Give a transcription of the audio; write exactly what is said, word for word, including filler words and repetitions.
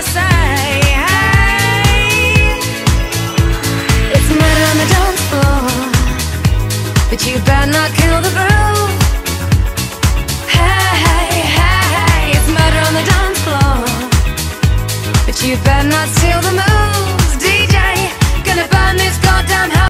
say, hey, it's murder on the dance floor, but you better not kill the groove. Hey, hey, hey, it's murder on the dance floor, but you better not steal the moves. D J, gonna burn this goddamn house.